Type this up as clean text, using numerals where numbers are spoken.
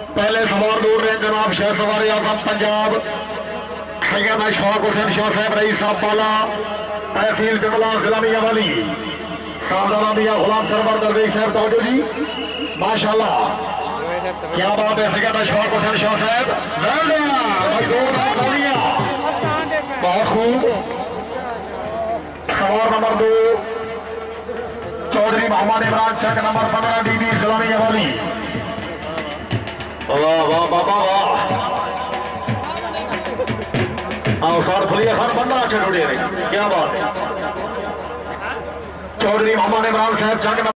पहले सवार दूर रहे जनाब शेख सवार आजम पंजाब, सेकंड अशफाक हुसैन शाह साहब रईस साहब पाला, तहसील जंगला जिला मियांवाली, साहबजादा मियां गुलाम सरवर दरवेश साहब तवज्जो जी, माशाल्लाह क्या बात है। सेकंड अशफाक हुसैन शाह साहब बहुत खूब। सवार number 2 Chaudhry Mohammad Imran Chak number 15 DB जिला मियांवाली। वाह वाह वाह वाह आओ सर फलिया खान बंदा अच्छा जुड़े क्या बात है। चौधरी मोहम्मद इमरान साहब चक